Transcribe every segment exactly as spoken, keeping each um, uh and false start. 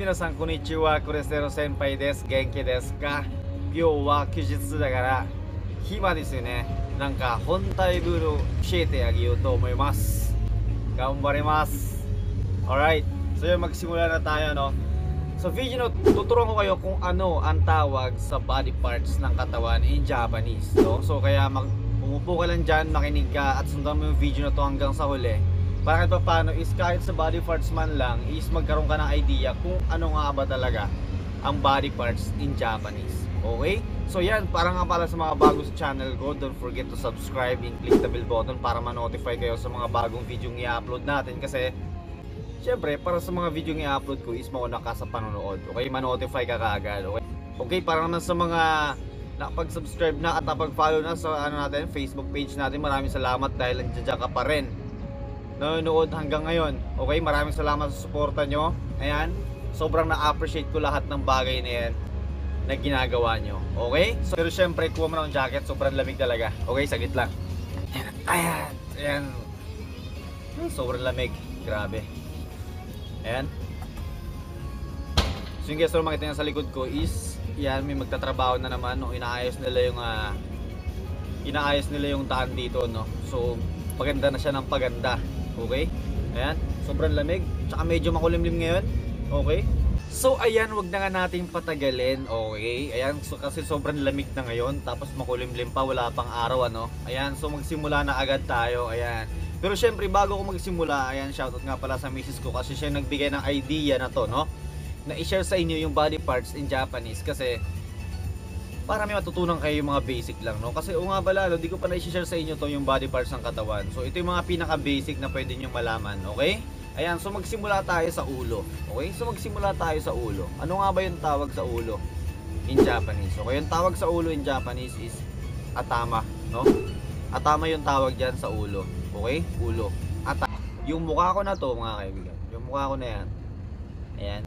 minasan konnichiwa, Kurestero senpai desu, genki desu ka? Kyou wa kyujitsu da kara hima desu yo ne. Nanka hontaiルールを教えてあげようと思います。Ganbarimasu. Alright, so yun, magsimula na tayo, no? So video no, tuturuan ko kayo kung ano ang tawag sa body parts ng katawan in Japanese, no? So kaya mag umupo ka lang dyan, makinig ka at sundan mo yung video na to hanggang sa huli. Para kahit pa paano is kahit sa body parts man lang is magkaroon ka ng idea kung ano nga ba talaga ang body parts in Japanese. Okay? So yan, para nga pala sa mga bago sa channel ko, don't forget to subscribe and click the bell button para ma-notify kayo sa mga bagong video i-upload natin. Kasi syempre, para sa mga video i-upload ko is mauna ka sa panonood. Okay? Ma-notify ka kaagad. Okay? Okay, para naman sa mga nakapag-subscribe na at napag-follow na sa ano natin, Facebook page natin, maraming salamat dahil nandiyan ka pa rin nanonood hanggang ngayon. Okay? Maraming salamat sa suporta nyo. Ayan. Sobrang na-appreciate ko lahat ng bagay na yan na ginagawa nyo. Okay? So, pero syempre, kuha mo na ang jacket. Sobrang lamig talaga. Okay? Saglit lang. Ayan. Ayan. Sobrang lamig. Grabe. Ayan. So yung guys, so makita nyo sa likod ko is yan, may magtatrabaho na naman, no? Inaayos nila yung uh, inaayos nila yung daan dito, no? So paganda na siya ng paganda. Okay? Ayan. Sobrang lamig. Tsaka medyo makulimlim ngayon. Okay? So ayan, wag na nga nating patagalin. Okay? Ayan, so, kasi sobrang lamig na ngayon. Tapos makulimlim pa, wala pang araw, ano? Ayan, so magsimula na agad tayo. Ayan. Pero syempre, bago ko magsimula, ayan, shoutout nga pala sa misis ko kasi siya nagbigay ng idea na to, no? Na i-share sa inyo yung body parts in Japanese kasi para may matutunan kayo yung mga basic lang, no? Kasi o nga pala, no, di ko pa na-share sa inyo to yung body parts ng katawan. So ito yung mga pinaka-basic na pwede nyo malaman, okay? Ayan, so magsimula tayo sa ulo. Okay? So magsimula tayo sa ulo. Ano nga ba yung tawag sa ulo in Japanese? Okay, yung tawag sa ulo in Japanese is atama, no? Atama yung tawag dyan sa ulo. Okay? Ulo. Ata. Yung mukha ko na to, mga kaibigan. Yung mukha ko na yan. Ayan.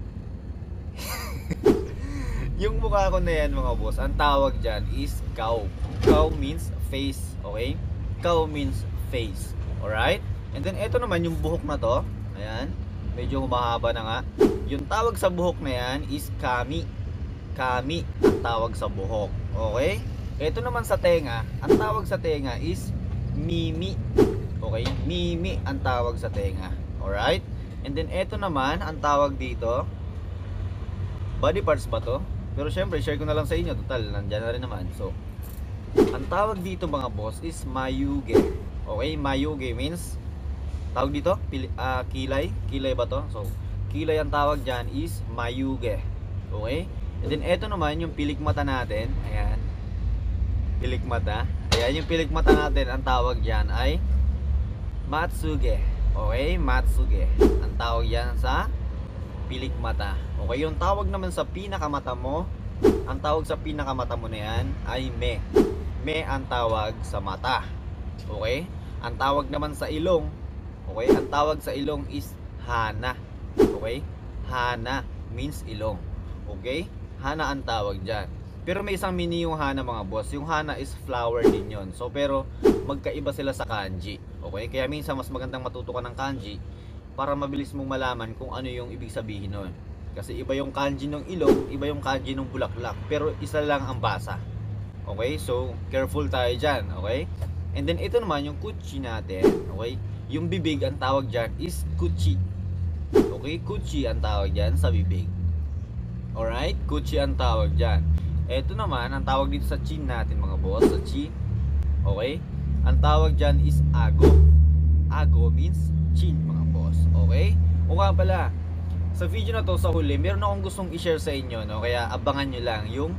Yung mukha ko na yan, mga boss, ang tawag dyan is kao. Kao means face. Okay? Kao means face. Alright? And then ito naman yung buhok na to. Ayan. Medyo humahaba na nga. Yung tawag sa buhok na yan is kami. Kami ang tawag sa buhok. Okay? Ito naman sa tenga, ang tawag sa tenga is mimi. Okay? Mimi ang tawag sa tenga. Alright? And then ito naman, ang tawag dito, body parts ba to? Pero syempre, share ko na lang sa inyo. Total, nandyan na rin naman. So, ang tawag dito, mga boss, is mayuge. Okay? Mayuge means tawag dito, pili, uh, kilay. Kilay ba to? So, kilay ang tawag dyan is mayuge. Okay? And then, eto naman yung pilik mata natin. Ayan. Pilik mata. Ayan, yung pilik mata natin, ang tawag dyan ay matsuge. Okay? Matsuge. Ang tawag yan sa pilik mata. Okay? Yung tawag naman sa pinakamata mo, ang tawag sa pinakamata mo na yan ay me. Me ang tawag sa mata. Okay? Ang tawag naman sa ilong, okay, ang tawag sa ilong is hana. Okay? Hana means ilong. Okay? Hana ang tawag dyan. Pero may isang mini yung hana, mga boss. Yung hana is flower din yun. So pero magkaiba sila sa kanji. Okay? Kaya minsan mas magandang matuto ka ng kanji para mabilis mong malaman kung ano yung ibig sabihin nun. Kasi iba yung kanji ng ilong, iba yung kanji ng bulaklak. Pero isa lang ang basa. Okay? So careful tayo dyan. Okay? And then ito naman yung kuchi natin. Okay? Yung bibig, ang tawag dyan is kuchi. Okay? Kuchi ang tawag dyan sa bibig. Alright? Kuchi ang tawag dyan. Ito naman, ang tawag dito sa chin natin, mga boss. Sa chin. Okay? Ang tawag dyan is ago. Ago means chin, mga boss. Okay? O nga pala, sa video na to sa huli, meron akong gustong i-share sa inyo, no? Kaya abangan nyo lang yung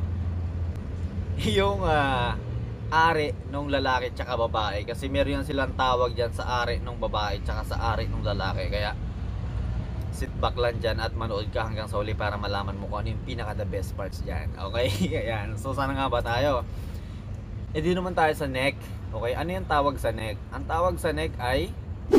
yung ah uh, ari nung lalaki tsaka babae, kasi meron silang tawag dyan sa ari nung babae tsaka sa ari nung lalaki. Kaya sit back lang dyan at manood ka hanggang sa huli para malaman mo kung ano yung pinaka the best parts dyan. Okay? Ayan. So sana nga ba tayo? E di naman tayo sa neck. Okay? Ano yung tawag sa neck? Ang tawag sa neck ay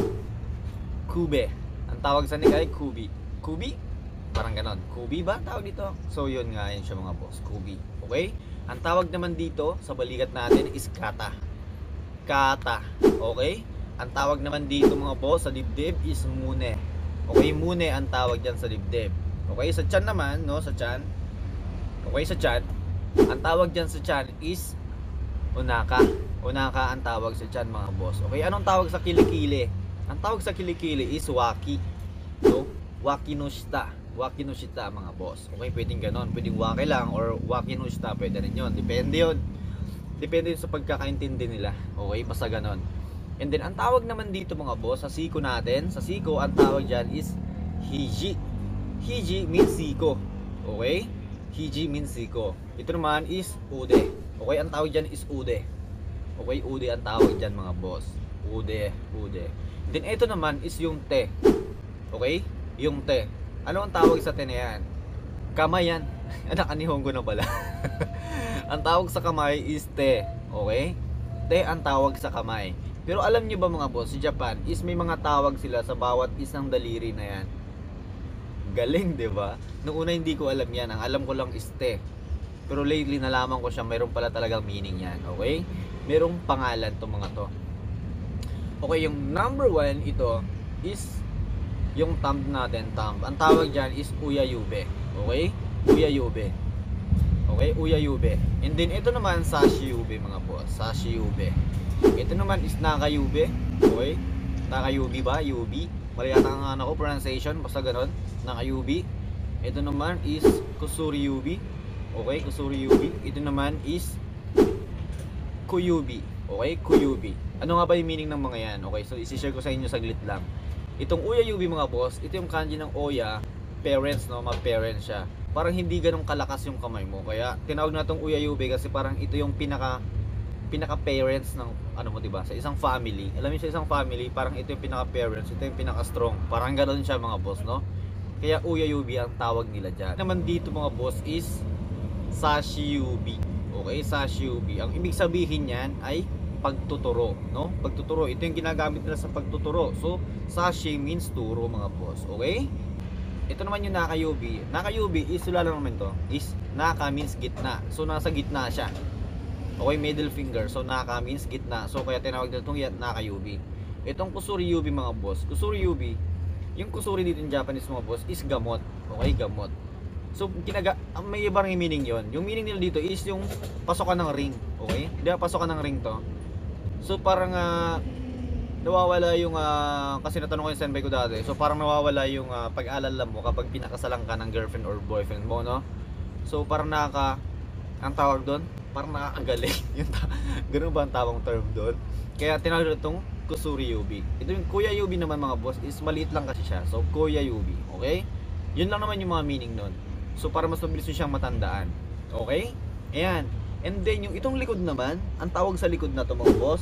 kube. Ang tawag sa neck ay kubi. Kubi? Parang ganon. Kubi ba tawag dito? So yun nga, yun siya, mga boss. Kubi. Okay? Ang tawag naman dito sa balikat natin is kata. Kata. Okay? Ang tawag naman dito mga boss sa dibdib is mune. Okay, mune ang tawag dyan sa dibdib. Okay, sa tiyan naman, no, sa tiyan. Okay, sa tiyan, ang tawag diyan sa tiyan is unaka. Unaka ang tawag sa tiyan, mga boss. Okay, anong tawag sa kilikili? Ang tawag sa kilikili is waki. So, waki no shita. Waki no shita, mga boss. Okay, pwedeng ganon. Pwedeng waki lang or waki no shita. Pwede rin yun. Depende yun. Depende yun sa pagkakaintindi nila. Okay, basta ganon. And then, ang tawag naman dito, mga boss, sa siko natin, sa siko, ang tawag dyan is hiji. Hiji means siko. Okay? Hiji means siko. Ito naman is ude. Okay, ang tawag dyan is ude. Okay, ude ang tawag dyan, mga boss. Ude, ude. Then ito naman is yung te. Okay? Yung te. Ano ang tawag sa te na yan? Kamay yan. Nakanihongo na pala. Ang tawag sa kamay is te. Okay? Te ang tawag sa kamay. Pero alam nyo ba, mga boss, sa Japan is may mga tawag sila sa bawat isang daliri na yan. Galing, di ba? Noong una hindi ko alam yan. Ang alam ko lang is te. Pero lately nalaman ko siya, mayroon pala talagang meaning yan. Okay? Merong pangalan to, mga to. Okay, yung number one ito is yung thumb natin, thumb. Ang tawag dyan is uyayube. Okay? Uyayube. Okay? Uyayube. And then ito naman sashiyube, mga boss. Sashiyube. Ito naman is nakayube. Okay? Nakayubi ba? Yubi. Mali yata ang ano ko, pronunciation. Basta ganon. Nakayubi. Ito naman is kusuriyubi. Okay? Kusuriyubi. Ito naman is kuyubi. Okay? Kuyubi. Ano nga ba yung meaning ng mga yan? Okay? So, isi-share ko sa inyo saglit lang. Itong uyayubi, mga boss, ito yung kanji ng oya, parents, no? Mag-parents siya. Parang hindi ganun kalakas yung kamay mo. Kaya, tinawag na itong uyayubi kasi parang ito yung pinaka pinaka-parents ng, ano mo, diba? Sa isang family. Alam niyo, sa isang family, parang ito yung pinaka-parents, ito yung pinaka-strong. Parang ganun siya, mga boss, no? Kaya, uyayubi ang tawag nila dyan. Naman dito, mga boss, is sashiyubi. Okay, sashiyubi. Ang ibig sabihin niyan ay pagtuturo, no? Pagtuturo. Ito yung ginagamit nila sa pagtuturo. So, sashi means turo, mga boss. Okay? Ito naman yung nakayubi. Nakayubi is, wala lang naman to, is naka means gitna. So, nasa gitna siya. Okay, middle finger. So, naka means gitna. So, kaya tinawag nila itong nakayubi. Itong kusuriyubi, mga boss. Kusuriyubi, yung kusuri dito in Japanese, mga boss, is gamot. Okay, gamot. So, kinaga, may ibang meaning yon. Yung meaning nila dito is yung pasokan ng ring. Okay? Hindi ba pasokan ng ring to? So, parang uh, nawawala yung, uh, kasi natanong ko yung senpai ko dati. So, parang nawawala yung uh, pag-alala mo kapag pinakasalang ka ng girlfriend or boyfriend mo, no? So, parang nakaka, ang tawag doon, parang nakakagaling. Ganun ba ang tawang term doon? Kaya tinawag doon itong kusuriyubi. Ito yung kuyayubi naman, mga boss, is maliit lang kasi siya. So, kuyayubi. Okay? Yun lang naman yung mga meaning nun. So, para mas mabilis nyo siyang matandaan. Okay? Ayan. And then, yung itong likod naman, ang tawag sa likod na to, mga boss,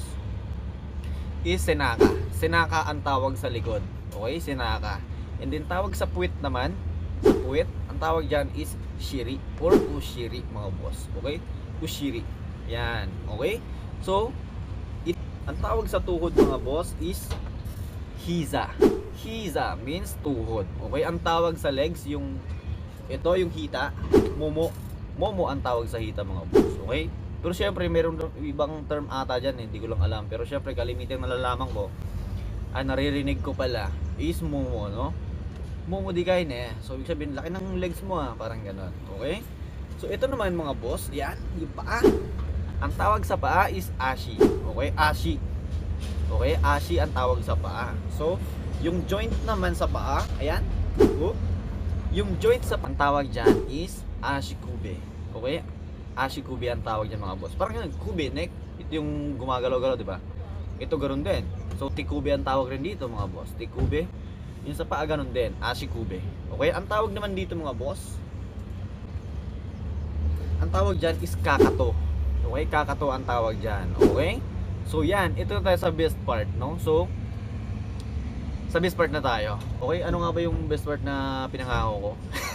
is senaka. Senaka ang tawag sa likod. Okay? Senaka. And then, tawag sa puwit naman, sa puwit, ang tawag dyan is shiri or ushiri, mga boss. Okay? Ushiri. Yan. Okay? So, it, ang tawag sa tuhod, mga boss, is hiza. Hiza means tuhod. Okay? Ang tawag sa legs, yung ito yung hita, momo. Momo ang tawag sa hita, mga boss. Okay? Pero syempre, meron ibang term ata dyan, eh. Hindi ko lang alam. Pero syempre, kalimitan nalalaman ko, ah, naririnig ko pala, is momo, no? Momo di kain eh. So, ibig sabihin, laki ng legs mo, ah. Parang ganon. Okay? So, ito naman, mga boss, yan, yung paa. Ang tawag sa paa is ashi. Okay? Ashi. Okay? Ashi ang tawag sa paa. So, yung joint naman sa paa, ayan. Oh. Yung joint sa ang tawag dyan is ashikube. Okay? Ashikube ang tawag dyan, mga boss. Parang yun, kube, neck. Ito yung gumagalaw-galaw, di ba? Ito ganoon din. So, tikube ang tawag rin dito, mga boss. Tikube. Yung sa paa, ganoon din. Ashikube. Okay? Ang tawag naman dito, mga boss, ang tawag dyan is kakato. Okay? Kakato ang tawag dyan. Okay? So, yan. Ito na tayo sa best part, no? So, sa best part na tayo. Okay, ano nga ba yung best part na pinangako ko?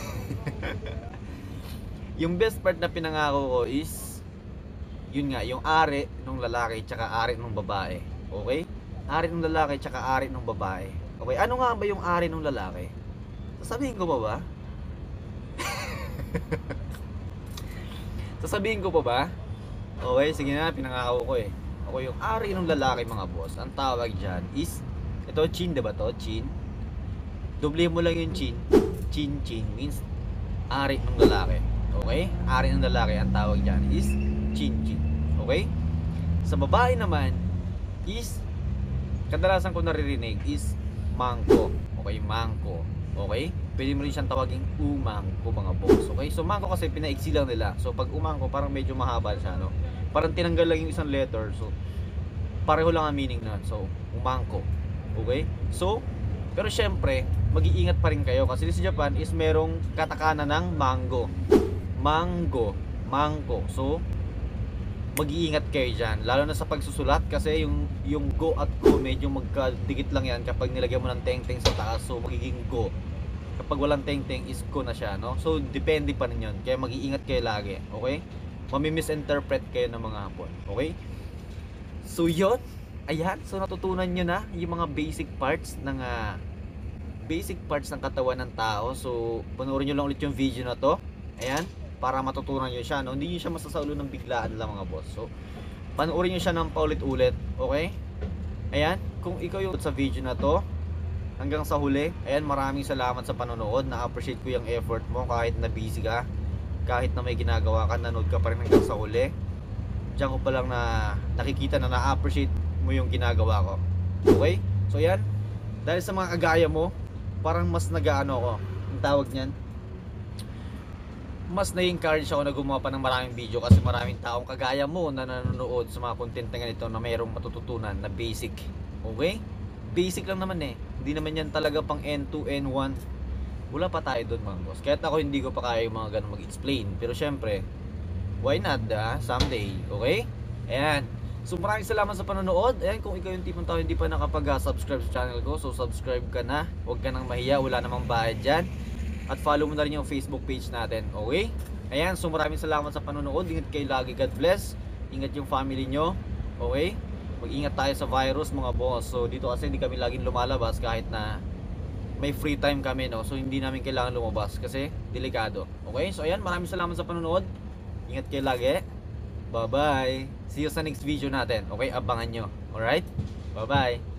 Yung best part na pinangako ko is yun nga, yung ari ng lalaki tsaka ari ng babae. Okay? Ari ng lalaki tsaka ari ng babae. Okay, ano nga ba yung ari ng lalaki? Sasabihin ko pa ba? Sasabihin ko pa ba? Okay, sige na, pinangako ko eh. Okay, yung ari ng lalaki, mga boss, ang tawag dyan is ito, chin, diba to? Chin. Doble mo lang yung chin. Chin chin means ari ng lalaki. Okay? Ari ng lalaki ang tawag dyan is chin chin. Okay? Sa babae naman is kadalasan ko naririnig is mangko. Okay, mangko. Okay? Pwede mo rin siyang tawaging umangko mga boss. Okay? So mangko kasi pinaiksi lang nila. So pag umangko parang medyo mahaba siya, no? Parang tinanggal lang yung isang letter. So pareho lang ang meaning na. So umangko. Okay? So pero syempre, mag-iingat pa rin kayo kasi sa Japan is merong katakana ng mango. Mango, mangko. So mag-iingat kayo dyan, lalo na sa pagsusulat kasi yung yung go at go medyo magkadikit lang yan kapag nilagyan mo ng teng-teng sa taas. So magiging go. Kapag walang teng-teng is go na siya, no? So depende pa rin yun. Kaya mag-iingat kayo lagi, okay? Mami-misinterpret kayo ng mga hapon, okay? So yun, ayan, so natutunan nyo na yung mga basic parts ng uh, basic parts ng katawan ng tao. So panoorin nyo lang ulit yung video na to. Ayan, para matutunan nyo siya, no? Hindi nyo siya masasaulo ng biglaan lang mga boss. So panoorin nyo siya ng paulit-ulit, okay? Ayan, kung ikaw yung sa video na to hanggang sa huli, ayan, maraming salamat sa panonood. Na-appreciate ko yung effort mo kahit na busy ka, kahit na may ginagawa ka, nanood ka pa rin hanggang sa huli. Diyan ko pa lang na nakikita na na-appreciate mo yung ginagawa ko. Okay? So yan, dahil sa mga kagaya mo, parang mas nag-ano ako, ang tawag niyan, mas na-encourage ako na gumawa pa ng maraming video kasi maraming taong kagaya mo na nanonood sa mga content na ganito na mayroong matututunan na basic. Okay? Basic lang naman eh. Hindi naman yan talaga pang N two, N one. Wala pa tayo doon mga boss. Kahit ako hindi ko pa kaya yung mga ganun mag-explain. Pero syempre, why not, ah? Someday. Okay? Ayan. So maraming salamat sa panonood. Ayan, kung ikaw yung tipong tao hindi pa nakapag-subscribe sa channel ko, so subscribe ka na. Huwag ka nang mahiya, wala namang bayad dyan. At follow mo na rin yung Facebook page natin. Okay? Ayan, so maraming salamat sa panonood. Ingat kayo lagi. God bless. Ingat yung family nyo. Okay? Mag-ingat tayo sa virus mga boss. So dito kasi hindi kami laging lumalabas kahit na may free time kami, no? So hindi namin kailangan lumabas kasi delikado. Okay? So ayan, maraming salamat sa panonood. Ingat kayo lagi. Bye bye. See you sa next video natin. Okay? Abangan nyo. Alright? Bye bye.